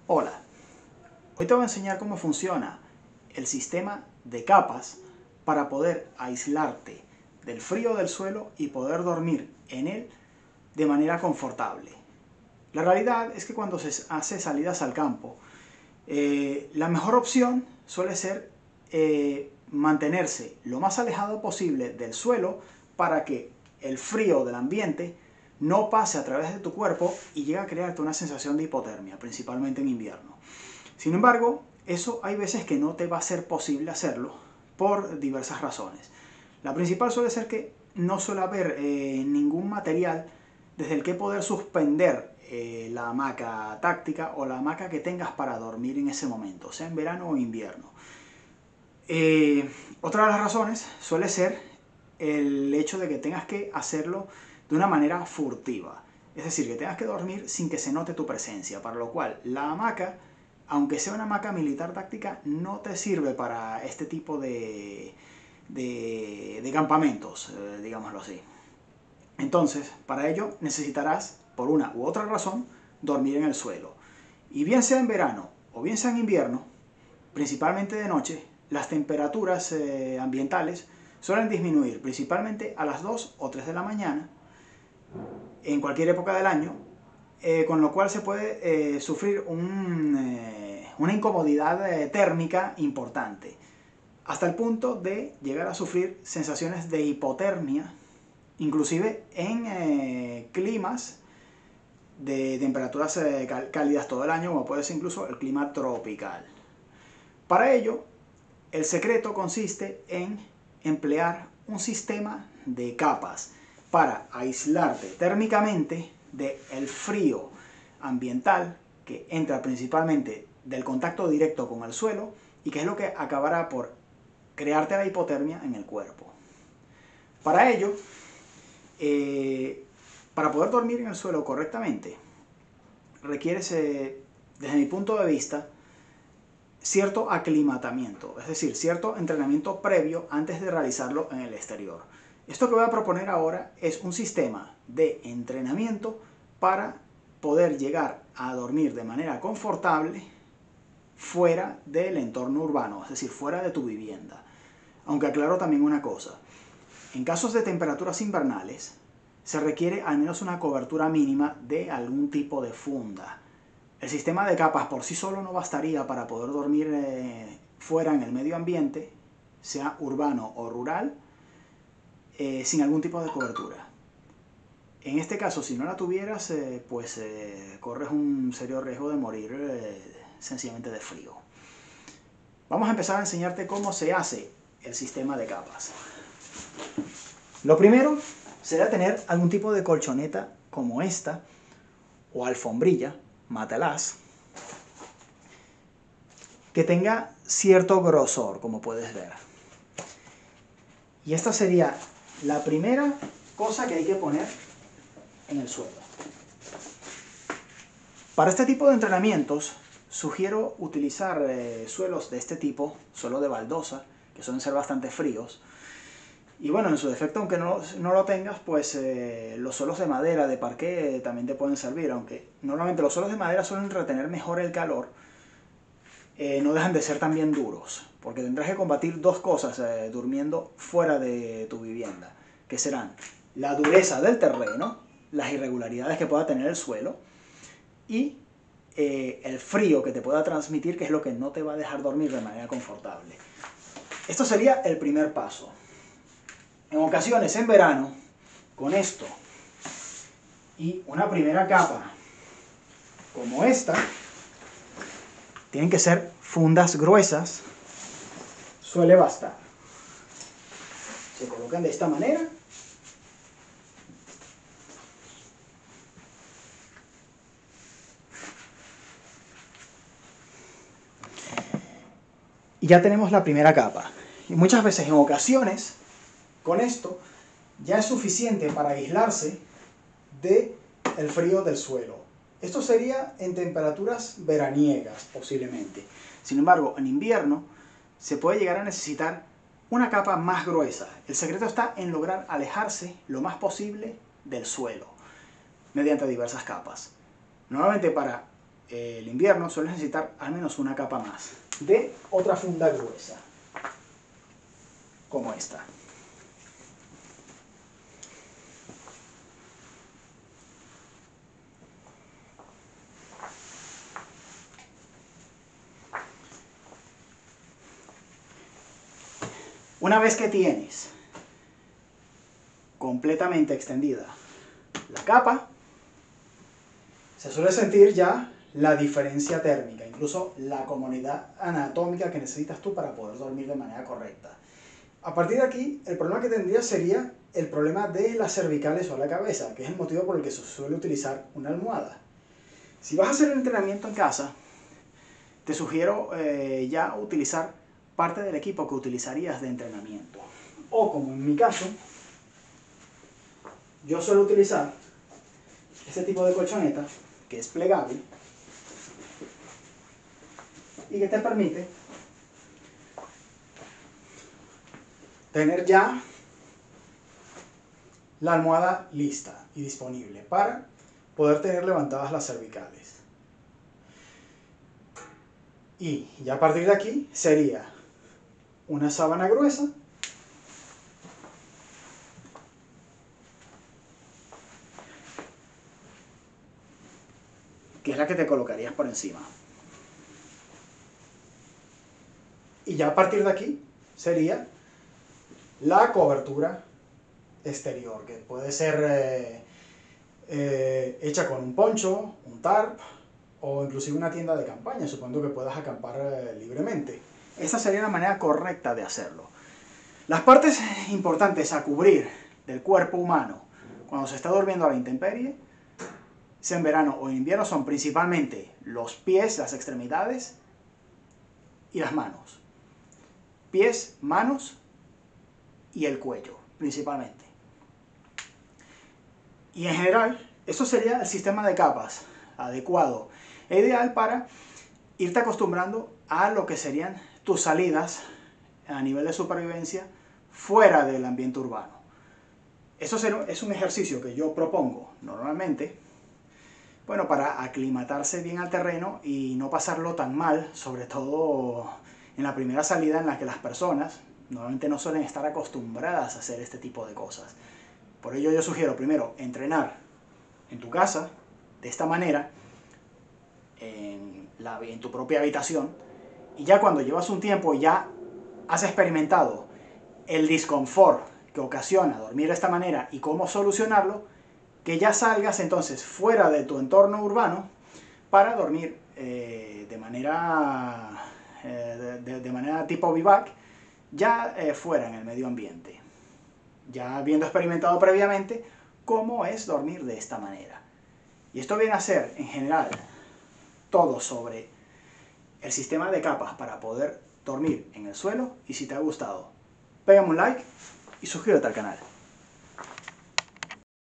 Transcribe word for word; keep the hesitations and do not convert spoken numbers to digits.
Hola, hoy te voy a enseñar cómo funciona el sistema de capas para poder aislarte del frío del suelo y poder dormir en él de manera confortable. La realidad es que cuando se hace salidas al campo, eh, la mejor opción suele ser eh, mantenerse lo más alejado posible del suelo para que el frío del ambiente no pase a través de tu cuerpo y llegue a crearte una sensación de hipotermia, principalmente en invierno. Sin embargo, eso hay veces que no te va a ser posible hacerlo por diversas razones. La principal suele ser que no suele haber eh, ningún material desde el que poder suspender eh, la hamaca táctica o la hamaca que tengas para dormir en ese momento, sea en verano o invierno. Eh, otra de las razones suele ser el hecho de que tengas que hacerlo de una manera furtiva. Es decir, que tengas que dormir sin que se note tu presencia, para lo cual la hamaca, aunque sea una hamaca militar táctica, no te sirve para este tipo de, de, de campamentos, eh, digámoslo así. Entonces, para ello necesitarás, por una u otra razón, dormir en el suelo. Y bien sea en verano o bien sea en invierno, principalmente de noche, las temperaturas eh, ambientales suelen disminuir, principalmente a las dos o tres de la mañana, en cualquier época del año, eh, con lo cual se puede eh, sufrir un, eh, una incomodidad eh, térmica importante, hasta el punto de llegar a sufrir sensaciones de hipotermia, inclusive en eh, climas de temperaturas eh, cálidas todo el año, como puede ser incluso el clima tropical. Para ello, el secreto consiste en emplear un sistema de capas para aislarte térmicamente del frío ambiental que entra principalmente del contacto directo con el suelo y que es lo que acabará por crearte la hipotermia en el cuerpo. Para ello, eh, para poder dormir en el suelo correctamente, requieres, eh, desde mi punto de vista, cierto aclimatamiento, es decir, cierto entrenamiento previo antes de realizarlo en el exterior. Esto que voy a proponer ahora es un sistema de entrenamiento para poder llegar a dormir de manera confortable fuera del entorno urbano, es decir, fuera de tu vivienda. Aunque aclaro también una cosa, en casos de temperaturas invernales se requiere al menos una cobertura mínima de algún tipo de funda. El sistema de capas por sí solo no bastaría para poder dormir eh, fuera en el medio ambiente, sea urbano o rural, eh, sin algún tipo de cobertura. En este caso, si no la tuvieras, eh, pues eh, corres un serio riesgo de morir eh, sencillamente de frío. Vamos a empezar a enseñarte cómo se hace el sistema de capas. Lo primero será tener algún tipo de colchoneta como esta, o alfombrilla, matalaz, que tenga cierto grosor, como puedes ver. Y esta sería la primera cosa que hay que poner en el suelo. Para este tipo de entrenamientos, sugiero utilizar eh, suelos de este tipo, suelo de baldosa, que suelen ser bastante fríos. Y bueno, en su defecto, aunque no, no lo tengas, pues eh, los suelos de madera, de parqué, eh, también te pueden servir, aunque normalmente los suelos de madera suelen retener mejor el calor, eh, no dejan de ser también duros, porque tendrás que combatir dos cosas eh, durmiendo fuera de tu vivienda, que serán la dureza del terreno, las irregularidades que pueda tener el suelo, y eh, el frío que te pueda transmitir, que es lo que no te va a dejar dormir de manera confortable. Esto sería el primer paso. En ocasiones, en verano, con esto y una primera capa como esta, tienen que ser fundas gruesas, suele bastar. Se colocan de esta manera. Y ya tenemos la primera capa. Y muchas veces, en ocasiones, con esto ya es suficiente para aislarse del frío del suelo. Esto sería en temperaturas veraniegas, posiblemente. Sin embargo, en invierno se puede llegar a necesitar una capa más gruesa. El secreto está en lograr alejarse lo más posible del suelo, mediante diversas capas. Normalmente, para el invierno sueles necesitar al menos una capa más de otra funda gruesa, como esta. Una vez que tienes completamente extendida la capa, se suele sentir ya la diferencia térmica, incluso la comodidad anatómica que necesitas tú para poder dormir de manera correcta. A partir de aquí, el problema que tendrías sería el problema de las cervicales o la cabeza, que es el motivo por el que se suele utilizar una almohada. Si vas a hacer el entrenamiento en casa, te sugiero eh, ya utilizar parte del equipo que utilizarías de entrenamiento. O como en mi caso, yo suelo utilizar este tipo de colchoneta, que es plegable, y que te permite tener ya la almohada lista y disponible para poder tener levantadas las cervicales. Y ya a partir de aquí sería una sábana gruesa que es la que te colocarías por encima. Y ya a partir de aquí sería la cobertura exterior, que puede ser eh, eh, hecha con un poncho, un tarp o inclusive una tienda de campaña, suponiendo que puedas acampar eh, libremente. Esta sería la manera correcta de hacerlo. Las partes importantes a cubrir del cuerpo humano cuando se está durmiendo a la intemperie, sea en verano o en invierno, son principalmente los pies, las extremidades y las manos. Pies, manos y el cuello, principalmente. Y en general, eso sería el sistema de capas adecuado e ideal para irte acostumbrando a lo que serían tus salidas a nivel de supervivencia fuera del ambiente urbano. Eso es un ejercicio que yo propongo normalmente, bueno, para aclimatarse bien al terreno y no pasarlo tan mal, sobre todo en la primera salida en la que las personas normalmente no suelen estar acostumbradas a hacer este tipo de cosas. Por ello yo sugiero primero entrenar en tu casa, de esta manera, en, la, en tu propia habitación, y ya cuando llevas un tiempo y ya has experimentado el disconfort que ocasiona dormir de esta manera y cómo solucionarlo, que ya salgas entonces fuera de tu entorno urbano para dormir eh, de manera eh, de, de manera tipo bivac, ya eh, fuera en el medio ambiente, ya habiendo experimentado previamente cómo es dormir de esta manera. Y esto viene a ser, en general, todo sobre el sistema de capas para poder dormir en el suelo. Y si te ha gustado, pégame un like y suscríbete al canal.